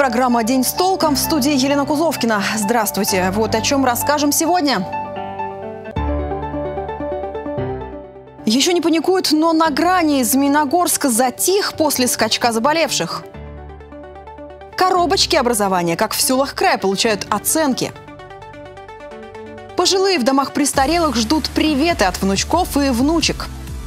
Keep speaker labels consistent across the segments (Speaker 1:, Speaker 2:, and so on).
Speaker 1: Программа «День с толком», в студии Елена Кузовкина. Здравствуйте. Вот о чем расскажем сегодня. Еще не паникуют, но на грани. Змеиногорск затих после скачка заболевших. Коробочки образования, как в селах края, получают оценки. Пожилые в домах престарелых ждут приветы от внучков и внучек.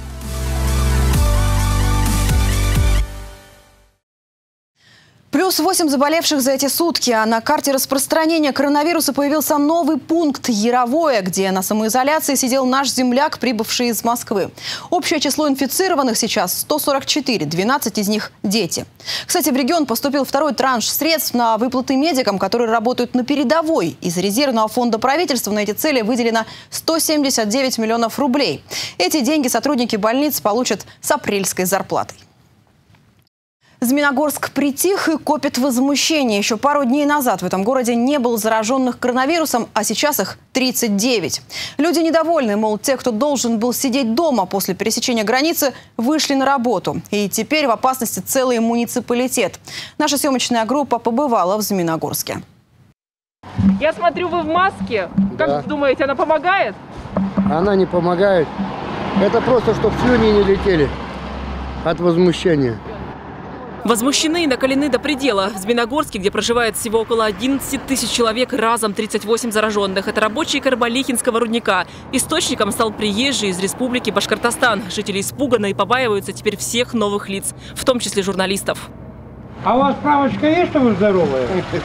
Speaker 1: Плюс 8 заболевших за эти сутки. А на карте распространения коронавируса появился новый пункт – Яровое, где на самоизоляции сидел наш земляк, прибывший из Москвы. Общее число инфицированных сейчас 144, 12 из них – дети. Кстати, в регион поступил второй транш средств на выплаты медикам, которые работают на передовой. Из резервного фонда правительства на эти цели выделено 179 миллионов рублей. Эти деньги сотрудники больниц получат с апрельской зарплатой. Змеиногорск притих и копит возмущение. Еще пару дней назад в этом городе не было зараженных коронавирусом, а сейчас их 39. Люди недовольны, мол, те, кто должен был сидеть дома после пересечения границы, вышли на работу. И теперь в опасности целый муниципалитет. Наша съемочная группа побывала в Змеиногорске.
Speaker 2: Я смотрю, вы в маске.
Speaker 3: Да.
Speaker 2: Как думаете, она помогает?
Speaker 3: Она не помогает. Это просто, чтобы слюни не летели от возмущения.
Speaker 2: Возмущены и накалены до предела. В Змеиногорске, где проживает всего около 11 тысяч человек, разом 38 зараженных. Это рабочие Карбалихинского рудника. Источником стал приезжий из республики Башкортостан. Жители испуганы и побаиваются теперь всех новых лиц, в том числе журналистов.
Speaker 4: А у вас справочка есть, что вы здоровые?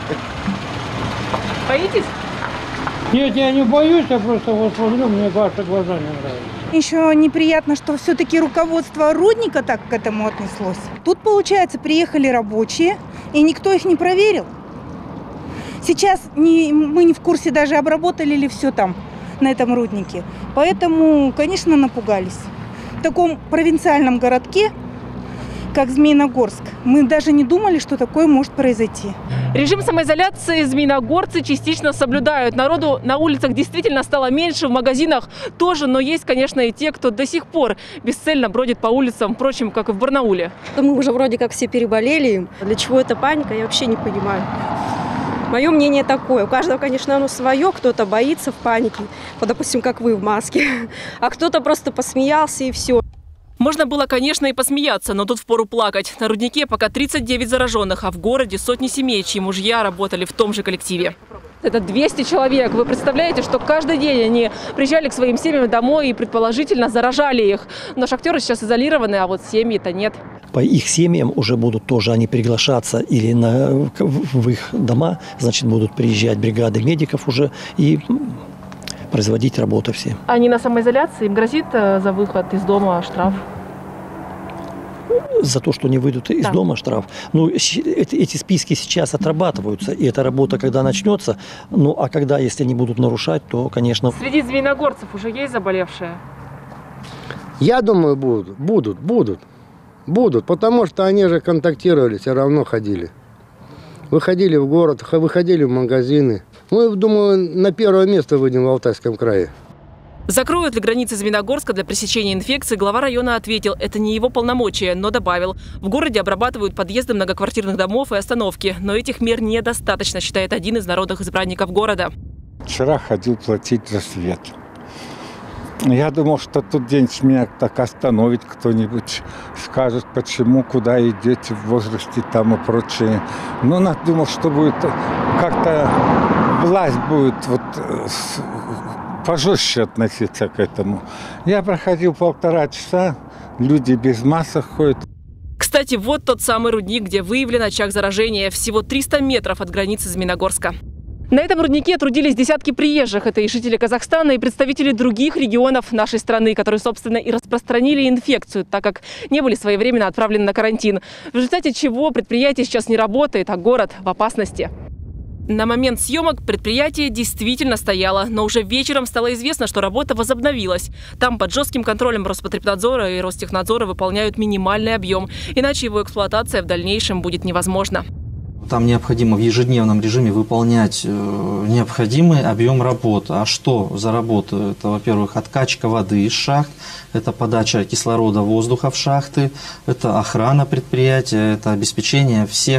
Speaker 2: Боитесь?
Speaker 4: Нет, я не боюсь, я просто вот смотрю, мне ваши глаза не нравятся.
Speaker 5: Еще неприятно, что все-таки руководство рудника так к этому отнеслось. Тут, получается, приехали рабочие, и никто их не проверил. Сейчас мы не в курсе даже, обработали ли все там, на этом руднике. Поэтому, конечно, напугались. В таком провинциальном городке, как Змеиногорск, мы даже не думали, что такое может произойти.
Speaker 2: Режим самоизоляции змеиногорцы частично соблюдают. Народу на улицах действительно стало меньше, в магазинах тоже, но есть, конечно, и те, кто до сих пор бесцельно бродит по улицам, впрочем, как и в Барнауле.
Speaker 6: Мы уже вроде как все переболели. Для чего эта паника, я вообще не понимаю. Мое мнение такое. У каждого, конечно, оно свое. Кто-то боится в панике, вот, допустим, как вы в маске, а кто-то просто посмеялся и все.
Speaker 2: Можно было, конечно, и посмеяться, но тут впору плакать. На руднике пока 39 зараженных, а в городе сотни семей, чьи мужья работали в том же коллективе. Это 200 человек. Вы представляете, что каждый день они приезжали к своим семьям домой и предположительно заражали их. Но шахтеры сейчас изолированы, а вот семьи-то нет.
Speaker 7: По их семьям уже будут тоже они приглашаться или в их дома, значит, будут приезжать бригады медиков уже и производить работу все.
Speaker 2: Они на самоизоляции? Им грозит за выход из дома штраф?
Speaker 7: За то, что не выйдут из дома, штраф. Ну, эти списки сейчас отрабатываются, и эта работа, когда начнется, ну, а когда, если они будут нарушать, то, конечно...
Speaker 2: Среди змеиногорцев уже есть заболевшие?
Speaker 3: Я думаю, будут, потому что они же контактировали, все равно ходили. Выходили в город, выходили в магазины. Мы, думаю, на первое место выйдем в Алтайском крае.
Speaker 2: Закроют ли границы Змеиногорска для пресечения инфекции, глава района ответил, это не его полномочия, но добавил. В городе обрабатывают подъезды многоквартирных домов и остановки. Но этих мер недостаточно, считает один из народных избранников города.
Speaker 8: Вчера ходил платить за свет. Я думал, что тут день-то меня так остановит кто-нибудь, скажет, почему, куда идете в возрасте там и прочее. Но надумал, что будет как-то власть будет вот пожестче относиться к этому. Я проходил 1,5 часа, люди без масок ходят.
Speaker 2: Кстати, вот тот самый рудник, где выявлен очаг заражения. Всего 300 метров от границы Змеиногорска. На этом руднике трудились десятки приезжих. Это и жители Казахстана, и представители других регионов нашей страны, которые, собственно, и распространили инфекцию, так как не были своевременно отправлены на карантин. В результате чего предприятие сейчас не работает, а город в опасности. На момент съемок предприятие действительно стояло, но уже вечером стало известно, что работа возобновилась. Там под жестким контролем Роспотребнадзора и Ростехнадзора выполняют минимальный объем, иначе его эксплуатация в дальнейшем будет невозможна.
Speaker 9: Там необходимо в ежедневном режиме выполнять необходимый объем работы. А что за работа? Это, во-первых, откачка воды из шахт, это подача кислорода воздуха в шахты, это охрана предприятия, это обеспечение всех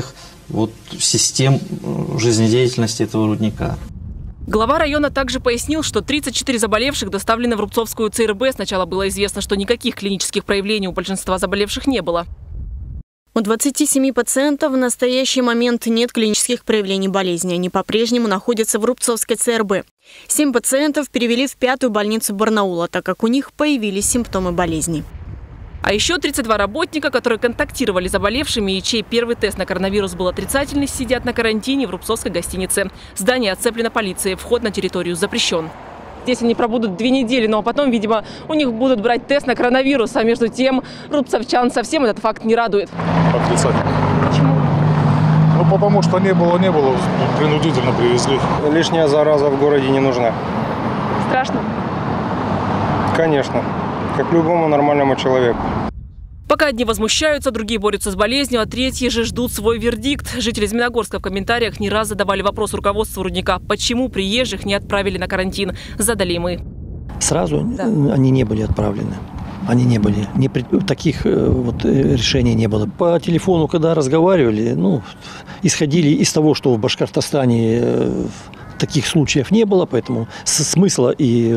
Speaker 9: систем жизнедеятельности этого рудника.
Speaker 2: Глава района также пояснил, что 34 заболевших доставлены в Рубцовскую ЦРБ. Сначала было известно, что никаких клинических проявлений у большинства заболевших не было.
Speaker 10: У 27 пациентов в настоящий момент нет клинических проявлений болезни. Они по-прежнему находятся в Рубцовской ЦРБ. 7 пациентов перевели в 5-ю больницу Барнаула, так как у них появились симптомы болезни.
Speaker 2: А еще 32 работника, которые контактировали с заболевшими и чей первый тест на коронавирус был отрицательный, сидят на карантине в Рубцовской гостинице. Здание оцеплено полицией, вход на территорию запрещен. Здесь они пробудут 2 недели, но потом, видимо, у них будут брать тест на коронавирус. А между тем, рубцовчан совсем этот факт не радует.
Speaker 11: Отрицательно.
Speaker 2: Почему?
Speaker 11: Ну, потому что не было, принудительно привезли.
Speaker 12: Лишняя зараза в городе не нужна.
Speaker 2: Страшно?
Speaker 12: Конечно. Как любому нормальному человеку.
Speaker 2: Пока одни возмущаются, другие борются с болезнью, а третьи же ждут свой вердикт. Жители Змеиногорска в комментариях не раз задавали вопрос руководству рудника, почему приезжих не отправили на карантин. Задали и мы.
Speaker 7: Сразу они не были отправлены. Они не были. Таких решений не было. По телефону, когда разговаривали, исходили из того, что в Башкортостане таких случаев не было, поэтому смысла и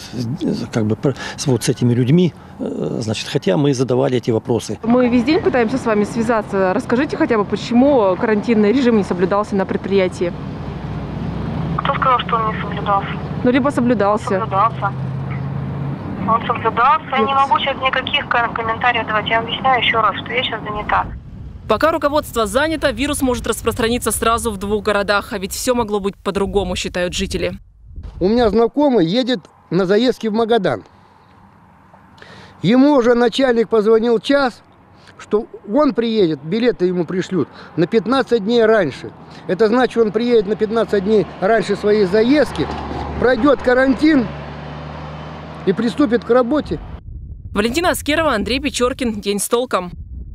Speaker 7: с этими людьми, хотя мы задавали эти вопросы.
Speaker 2: Мы весь день пытаемся с вами связаться. Расскажите хотя бы, почему карантинный режим не соблюдался на предприятии?
Speaker 13: Кто сказал, что он не соблюдался?
Speaker 2: Либо соблюдался.
Speaker 13: Соблюдался. Он соблюдался. Я не могу сейчас никаких комментариев давать. Я объясняю еще раз, что я сейчас занята.
Speaker 2: Пока руководство занято, вирус может распространиться сразу в 2 городах. А ведь все могло быть по-другому, считают жители.
Speaker 3: У меня знакомый едет на заездке в Магадан. Ему уже начальник позвонил час, что он приедет, билеты ему пришлют на 15 дней раньше. Это значит, он приедет на 15 дней раньше своей заездки, пройдет карантин и приступит к работе.
Speaker 2: Валентина Аскерова, Андрей Печоркин. День с толком.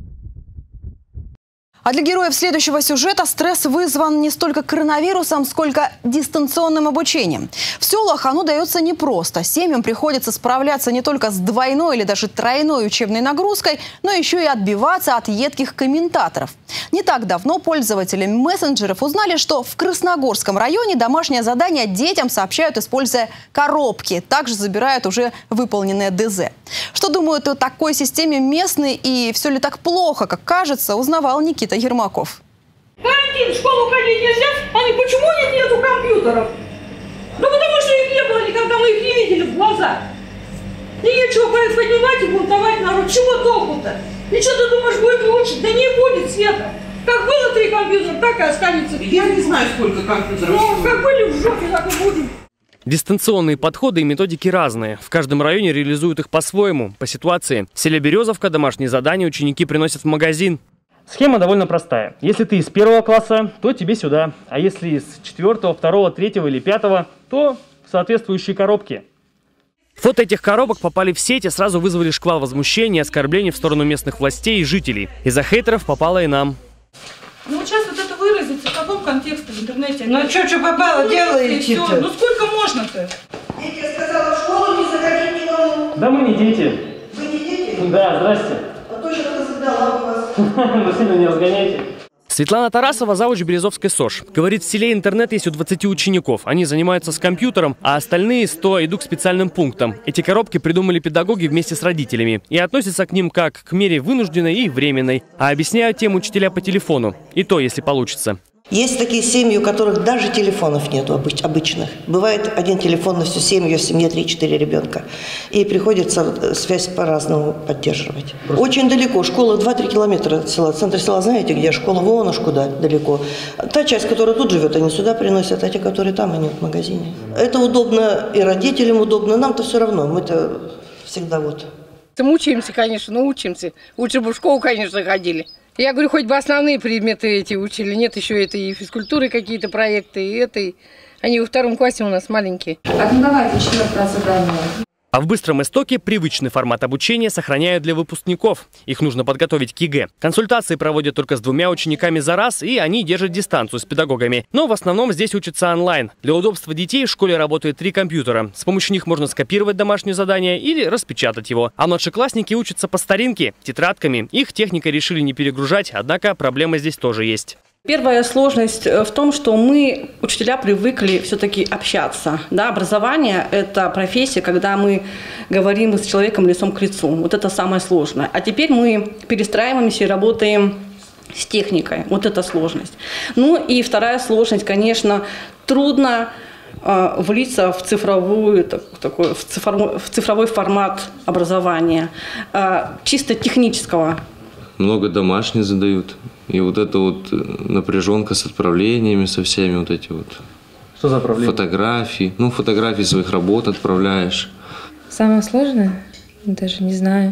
Speaker 1: А для героев следующего сюжета стресс вызван не столько коронавирусом, сколько дистанционным обучением. В селах оно дается непросто. Семьям приходится справляться не только с двойной или даже тройной учебной нагрузкой, но еще и отбиваться от едких комментаторов. Не так давно пользователи мессенджеров узнали, что в Красногорском районе домашнее задание детям сообщают, используя коробки. Также забирают уже выполненное ДЗ. Что думают о такой системе местные и все ли так плохо, как кажется, узнавал Никита Ермаков.
Speaker 14: Карантин, в школу ходить нельзя? Почему у них нету компьютеров? Ну потому что их не было никогда, мы их не видели в глаза. И нечего поднимать и бунтовать народ. Чего толку-то? И что ты думаешь, будет лучше? Да не будет, Света. Как было 3 компьютера, так и останется.
Speaker 15: Я не знаю, сколько компьютеров.
Speaker 14: Ну, как были в жопе, так и будем.
Speaker 16: Дистанционные подходы и методики разные. В каждом районе реализуют их по-своему, по ситуации. В селе Березовка домашние задания ученики приносят в магазин.
Speaker 17: Схема довольно простая. Если ты из 1 класса, то тебе сюда. А если из 4, 2, 3 или 5, то в соответствующие коробки.
Speaker 16: Фото этих коробок попали в сеть и сразу вызвали шквал возмущения и оскорблений в сторону местных властей и жителей. Из-за хейтеров попало и нам.
Speaker 14: Ну вот сейчас вот это выразится, в каком контексте в интернете?
Speaker 15: Ну что попало, делаете-то?
Speaker 14: Ну сколько можно-то?
Speaker 15: Я сказала, в школу не заходить никому.
Speaker 17: Да мы не дети.
Speaker 15: Вы не дети?
Speaker 17: Да, здрасте.
Speaker 15: А то сейчас разогнала у вас.
Speaker 17: Ну сильно не разгоняйте.
Speaker 16: Светлана Тарасова, завуч Березовской СОЖ. Говорит, в селе интернет есть у 20 учеников. Они занимаются с компьютером, а остальные 100 идут к специальным пунктам. Эти коробки придумали педагоги вместе с родителями. И относятся к ним как к мере вынужденной и временной. А объясняют тем учителя по телефону. И то, если получится.
Speaker 15: Есть такие семьи, у которых даже телефонов нету обычных. Бывает один телефон на всю семью, в семье 3-4 ребенка. И приходится связь по-разному поддерживать. Очень далеко. Школа 2-3 километра от села. Центр села знаете где? Школа вон аж куда далеко. Та часть, которая тут живет, они сюда приносят, а те, которые там, они в магазине. Это удобно и родителям удобно. Нам-то все равно. Мы-то всегда вот.
Speaker 18: Мы учимся, конечно, но учимся. Лучше бы в школу, конечно, ходили. Я говорю, хоть бы основные предметы эти учили. Нет, еще это и физкультуры какие-то проекты, и это. Они во 2 классе у нас маленькие.
Speaker 19: Так, ну давайте 4 задание.
Speaker 16: А в Быстром Истоке привычный формат обучения сохраняют для выпускников. Их нужно подготовить к ЕГЭ. Консультации проводят только с 2 учениками за раз, и они держат дистанцию с педагогами. Но в основном здесь учатся онлайн. Для удобства детей в школе работает 3 компьютера. С помощью них можно скопировать домашнее задание или распечатать его. А младшеклассники учатся по старинке, тетрадками. Их техникой решили не перегружать, однако проблема здесь тоже есть.
Speaker 20: Первая сложность в том, что мы, учителя, привыкли все-таки общаться. Да? Образование – это профессия, когда мы говорим с человеком лицом к лицу. Вот это самое сложное. А теперь мы перестраиваемся и работаем с техникой. Вот это сложность. Ну и вторая сложность, конечно, трудно влиться в цифровой формат образования, чисто технического.
Speaker 21: Много домашних задают. И вот эта вот напряженка с отправлениями, со всеми вот эти вот.
Speaker 17: Что за отправления?
Speaker 21: Фотографии. Ну, фотографии своих работ отправляешь.
Speaker 19: Самое сложное, даже не знаю,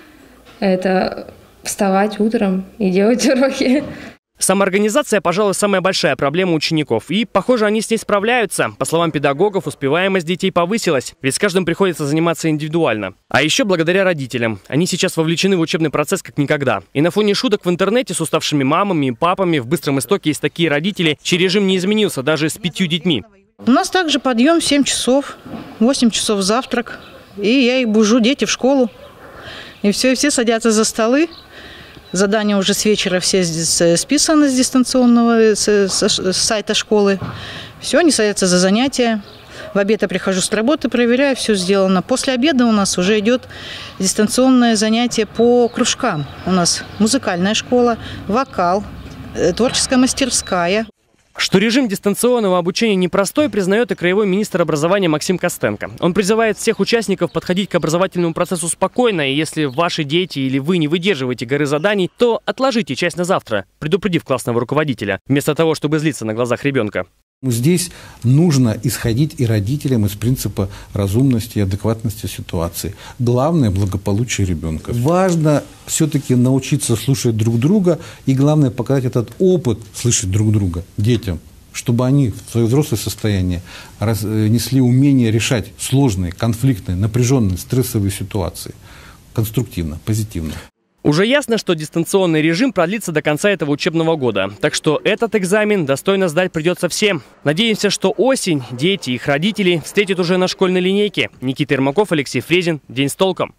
Speaker 19: это вставать утром и делать уроки.
Speaker 16: Самоорганизация, пожалуй, самая большая проблема учеников. И, похоже, они с ней справляются. По словам педагогов, успеваемость детей повысилась. Ведь с каждым приходится заниматься индивидуально. А еще благодаря родителям. Они сейчас вовлечены в учебный процесс как никогда. И на фоне шуток в интернете с уставшими мамами и папами в Быстром Истоке есть такие родители, чей режим не изменился даже с 5 детьми.
Speaker 22: У нас также подъем в 7 часов, 8 часов завтрак. И я их бужу, дети в школу. И все садятся за столы. Задания уже с вечера все списаны с дистанционного с сайта школы. Все, они садятся за занятия. В обед я прихожу с работы, проверяю, все сделано. После обеда у нас уже идет дистанционное занятие по кружкам. У нас музыкальная школа, вокал, творческая мастерская.
Speaker 16: Что режим дистанционного обучения непростой, признает и краевой министр образования Максим Костенко. Он призывает всех участников подходить к образовательному процессу спокойно, и если ваши дети или вы не выдерживаете горы заданий, то отложите часть на завтра, предупредив классного руководителя, вместо того, чтобы злиться на глазах ребенка.
Speaker 23: Здесь нужно исходить и родителям из принципа разумности и адекватности ситуации. Главное – благополучие ребенка. Важно все-таки научиться слушать друг друга и, главное, показать этот опыт слышать друг друга детям, чтобы они в свое взрослое состояние несли умение решать сложные, конфликтные, напряженные, стрессовые ситуации конструктивно, позитивно.
Speaker 16: Уже ясно, что дистанционный режим продлится до конца этого учебного года. Так что этот экзамен достойно сдать придется всем. Надеемся, что осень дети и их родители встретят уже на школьной линейке. Никита Ермаков, Алексей Фрезин. День с толком.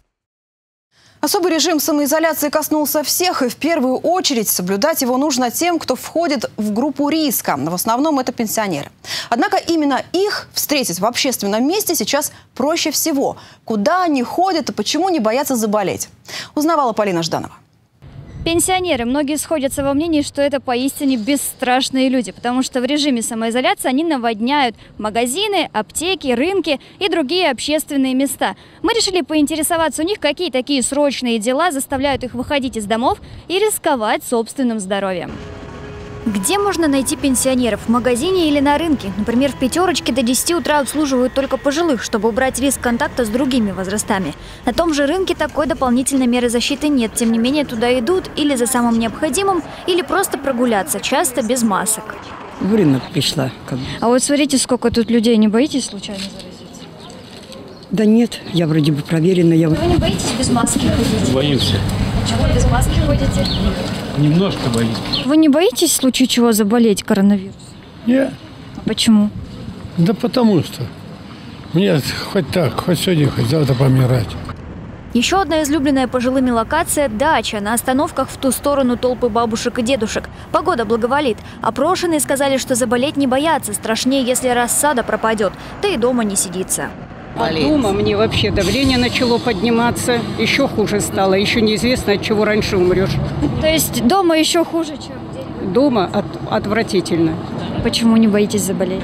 Speaker 1: Особый режим самоизоляции коснулся всех, и в первую очередь соблюдать его нужно тем, кто входит в группу риска. В основном это пенсионеры. Однако именно их встретить в общественном месте сейчас проще всего. Куда они ходят и почему не боятся заболеть? Узнавала Полина Жданова.
Speaker 24: Пенсионеры. Многие сходятся во мнении, что это поистине бесстрашные люди, потому что в режиме самоизоляции они наводняют магазины, аптеки, рынки и другие общественные места. Мы решили поинтересоваться у них, какие такие срочные дела заставляют их выходить из домов и рисковать собственным здоровьем. Где можно найти пенсионеров? В магазине или на рынке? Например, в «Пятерочке» до 10 утра обслуживают только пожилых, чтобы убрать риск контакта с другими возрастами. На том же рынке такой дополнительной меры защиты нет. Тем не менее, туда идут или за самым необходимым, или просто прогуляться, часто без масок.
Speaker 25: В рынок пришла.
Speaker 24: А вот смотрите, сколько тут людей. Не боитесь случайно заразиться?
Speaker 25: Да нет, я вроде бы проверенная.
Speaker 24: Вы не боитесь без маски ходить?
Speaker 4: Боюсь.
Speaker 24: Чего без маски ходите?
Speaker 4: Немножко боюсь.
Speaker 24: Вы не боитесь в случае чего заболеть коронавирусом?
Speaker 4: Нет.
Speaker 24: А почему?
Speaker 4: Да потому что мне хоть так, хоть сегодня, хоть завтра помирать.
Speaker 24: Еще одна излюбленная пожилыми локация – дача. На остановках в ту сторону толпы бабушек и дедушек. Погода благоволит. Опрошенные сказали, что заболеть не боятся. Страшнее, если рассада пропадет. Да и дома не сидится.
Speaker 26: А дома мне вообще давление начало подниматься. Еще хуже стало. Еще неизвестно, от чего раньше умрешь.
Speaker 24: То есть дома еще хуже, чем где-нибудь?
Speaker 26: Дома отвратительно.
Speaker 24: Почему не боитесь заболеть?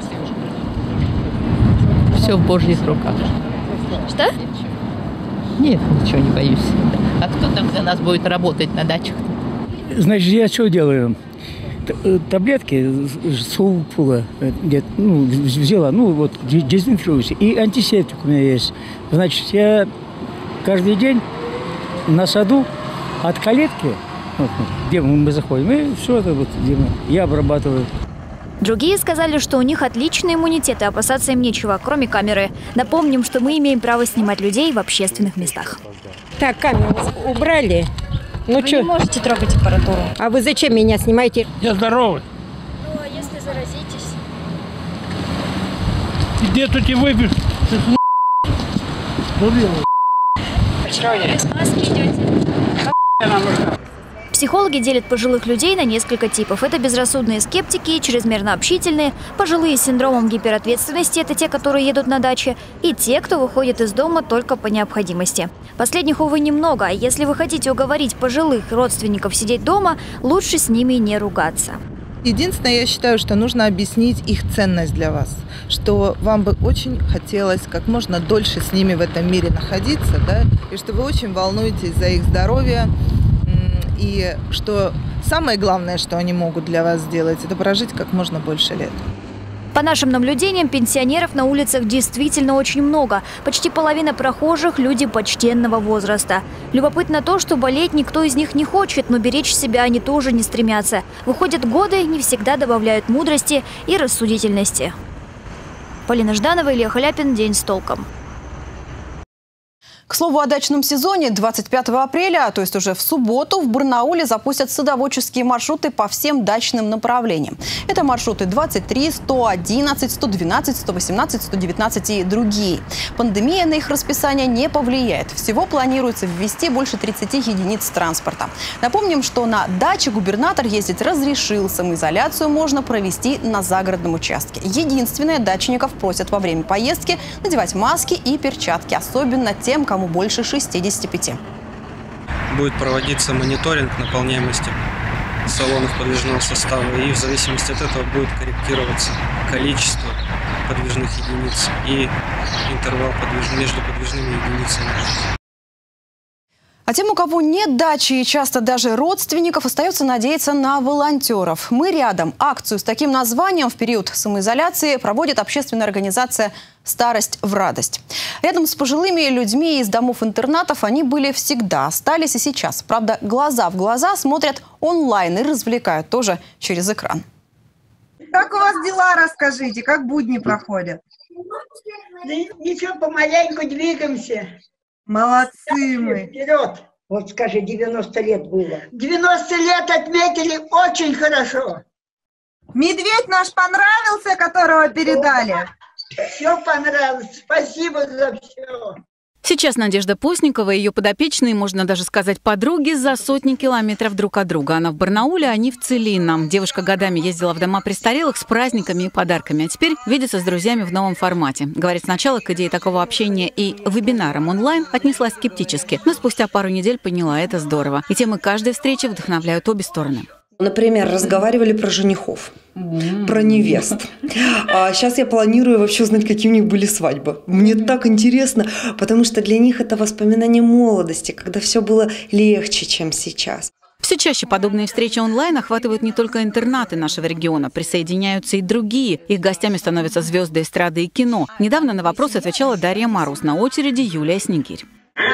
Speaker 27: Все в Божьих руках.
Speaker 24: Что?
Speaker 27: Нет, ничего не боюсь. А кто там за нас будет работать на дачах?
Speaker 4: Значит, я что делаю? Таблетки сулпула взяла, дезинфицируюсь. И антисептик у меня есть. Значит, я каждый день на саду от калитки, где мы заходим, и все это я обрабатываю.
Speaker 24: Другие сказали, что у них отличный иммунитет и опасаться им нечего, кроме камеры. Напомним, что мы имеем право снимать людей в общественных местах.
Speaker 26: Так, камеру убрали. Ну
Speaker 24: вы не можете трогать аппаратуру.
Speaker 26: А вы зачем меня снимаете?
Speaker 4: Я здоровый.
Speaker 24: Ну, а если заразитесь?
Speaker 4: Где тут и выпьешь?
Speaker 24: Почему вы без маски идете? Психологи делят пожилых людей на несколько типов. Это безрассудные скептики, чрезмерно общительные, пожилые с синдромом гиперответственности – это те, которые едут на даче, и те, кто выходит из дома только по необходимости. Последних, увы, немного, а если вы хотите уговорить пожилых родственников сидеть дома, лучше с ними не ругаться.
Speaker 5: Единственное, я считаю, что нужно объяснить их ценность для вас, что вам бы очень хотелось как можно дольше с ними в этом мире находиться, да, и что вы очень волнуетесь за их здоровье, и что самое главное, что они могут для вас сделать, это прожить как можно больше лет.
Speaker 24: По нашим наблюдениям, пенсионеров на улицах действительно очень много. Почти половина прохожих – люди почтенного возраста. Любопытно то, что болеть никто из них не хочет, но беречь себя они тоже не стремятся. Выходят, годы не всегда добавляют мудрости и рассудительности. Полина Жданова, Илья Халяпин. День с толком.
Speaker 1: К слову о дачном сезоне, 25 апреля, то есть уже в субботу, в Барнауле запустят садоводческие маршруты по всем дачным направлениям. Это маршруты 23, 111, 112, 118, 119 и другие. Пандемия на их расписание не повлияет. Всего планируется ввести больше 30 единиц транспорта. Напомним, что на даче губернатор ездить разрешил. Самоизоляцию можно провести на загородном участке. Единственное, дачников просят во время поездки надевать маски и перчатки, особенно тем, кому больше 65.
Speaker 6: Будет проводиться мониторинг наполняемости салонов подвижного состава, и в зависимости от этого будет корректироваться количество подвижных единиц и интервал между подвижными единицами.
Speaker 1: А тем, у кого нет дачи и часто даже родственников, остается надеяться на волонтеров. «Мы рядом». Акцию с таким названием в период самоизоляции проводит общественная организация «Старость в радость». Рядом с пожилыми людьми из домов-интернатов они были всегда, остались и сейчас. Правда, глаза в глаза смотрят онлайн и развлекают тоже через экран.
Speaker 8: Как у вас дела, расскажите, как будни проходят?
Speaker 9: Да ничего, помаленьку двигаемся.
Speaker 8: Молодцы мы.
Speaker 9: Вперед. Вот скажи, 90 лет было. 90 лет отметили очень хорошо.
Speaker 8: Медведь наш понравился, которого передали?
Speaker 9: Все понравилось. Спасибо за все.
Speaker 10: Сейчас Надежда Постникова и ее подопечные, можно даже сказать, подруги, за сотни километров друг от друга. Она в Барнауле, а они в Целинном. Девушка годами ездила в дома престарелых с праздниками и подарками, а теперь видится с друзьями в новом формате. Говорит, сначала к идее такого общения и вебинарам онлайн отнеслась скептически, но спустя пару недель поняла, это здорово. И темы каждой встречи вдохновляют обе стороны.
Speaker 11: Например, разговаривали про женихов, про невест. А сейчас я планирую вообще узнать, какие у них были свадьбы. Мне так интересно, потому что для них это воспоминание молодости, когда все было легче, чем сейчас.
Speaker 10: Все чаще подобные встречи онлайн охватывают не только интернаты нашего региона, присоединяются и другие. Их гостями становятся звезды эстрады и кино. Недавно на вопросы отвечала Дарья Маруз, на очереди Юлия Снегирь.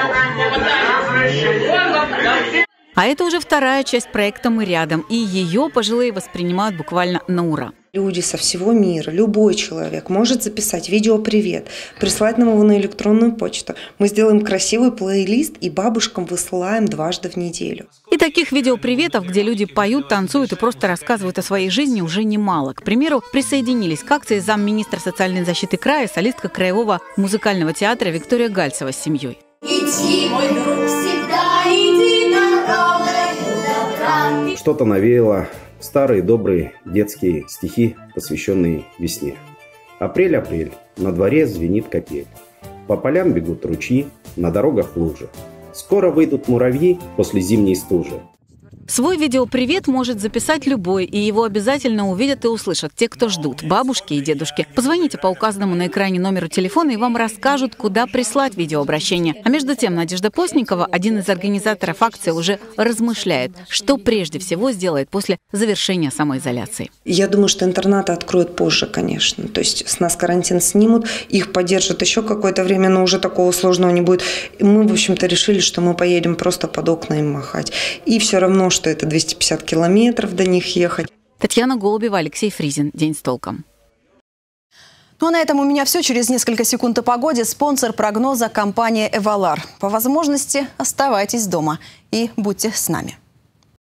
Speaker 10: А это уже вторая часть проекта «Мы рядом», и ее пожилые воспринимают буквально на ура.
Speaker 11: Люди со всего мира, любой человек может записать видео-привет, прислать нам его на электронную почту. Мы сделаем красивый плейлист и бабушкам высылаем дважды в неделю.
Speaker 10: И таких видео-приветов, где люди поют, танцуют и просто рассказывают о своей жизни, уже немало. К примеру, присоединились к акции замминистра социальной защиты края, солистка Краевого музыкального театра Виктория Гальцева с семьей.
Speaker 12: Иди, мой друг, всегда иди дорогой добра.
Speaker 28: Что-то навеяло старые добрые детские стихи, посвященные весне. Апрель, апрель, на дворе звенит капель. По полям бегут ручьи, на дорогах лужи. Скоро выйдут муравьи после зимней стужи.
Speaker 10: Свой видеопривет может записать любой, и его обязательно увидят и услышат те, кто ждут, бабушки и дедушки. Позвоните по указанному на экране номеру телефона, и вам расскажут, куда прислать видеообращение. А между тем, Надежда Постникова, один из организаторов акции, уже размышляет, что прежде всего сделает после завершения самоизоляции.
Speaker 11: Я думаю, что интернаты откроют позже, конечно. То есть с нас карантин снимут, их поддержат еще какое-то время, но уже такого сложного не будет. И мы, в общем-то, решили, что мы поедем просто под окна им махать. И все равно, что это 250 километров до них ехать.
Speaker 10: Татьяна Голубева, Алексей Фризин. День с толком.
Speaker 1: Ну а на этом у меня все. Через несколько секунд о погоде. Спонсор прогноза — компания «Эвалар». По возможности оставайтесь дома и будьте с нами.